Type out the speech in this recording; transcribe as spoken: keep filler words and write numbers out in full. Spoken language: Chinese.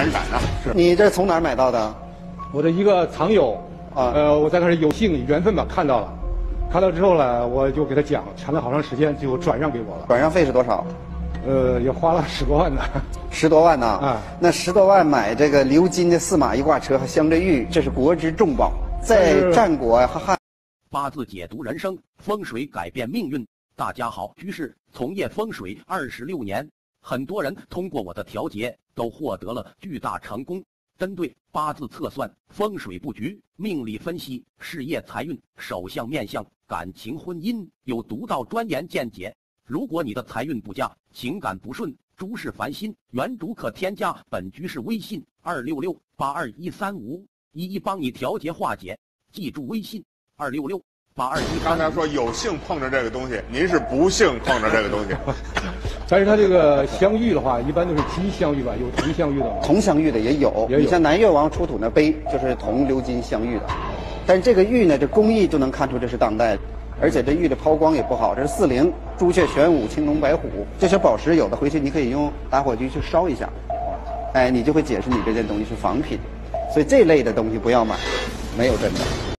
闪闪的。 是你这从哪儿买到的？ 我的一个藏友啊，呃，我在那儿有幸缘分吧看到了，看到之后呢，我就给他讲，谈了好长时间，最后转让给我了。 转让费是多少？ 呃，也花了十多万呢。 十多万呢？ 啊， 那十多万买这个鎏金的四马一挂车和镶着玉，这是国之重宝，在战国和汉。 八字解读人生，风水改变命运。大家好，居士从业风水二十六年，很多人通过我的调节都获得了巨大成功。针对八字测算、风水布局、命理分析、事业财运、手相面相、感情婚姻，有独到专研见解。如果你的财运不佳，情感不顺，诸事烦心，原主可添加本居士微信二六六八二一三五，一一帮你调节化解。记住微信二六六八二一。 刚才说有幸碰着这个东西，您是不幸碰着这个东西。 但是它这个镶玉的话，一般都是金镶玉吧？有铜镶玉的吗？ 铜镶玉的也有， 也有。 你像南越王出土那碑就是铜鎏金镶玉的，但是这个玉呢，这工艺就能看出这是当代的，而且这玉的抛光也不好。这是四灵、朱雀、玄武、青龙、白虎这些宝石，有的回去你可以用打火机去烧一下，哎，你就会解释你这件东西是仿品。所以这类的东西不要买，没有真的。